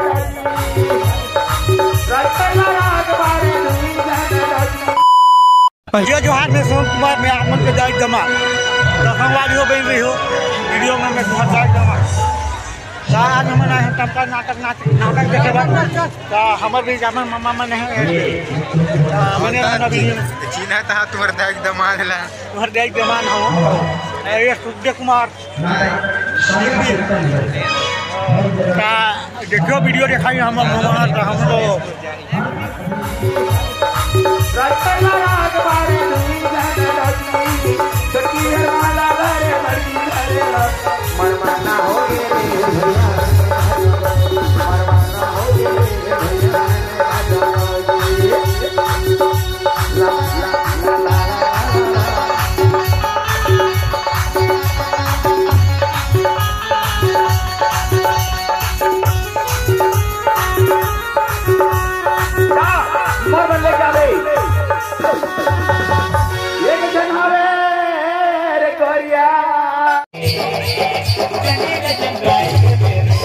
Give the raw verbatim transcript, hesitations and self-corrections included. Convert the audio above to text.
ये जो हाथ में सोम कुमार में आमन के जाए जमा दसवाड़ी हो बन रही हो वीडियो में मैं तुम्हारा जाए जमा आज हम ना टपका नाटक नाटक देखे बाद हमार भी जामन मामा मन है मैंने अपना वीडियो चीन है ता तुम्हारे दाग दमान है तुम्हारे दाग दमान हो ये सूर्य कुमार का देखो वीडियो दिखाई हम मामा हम लोग Jangan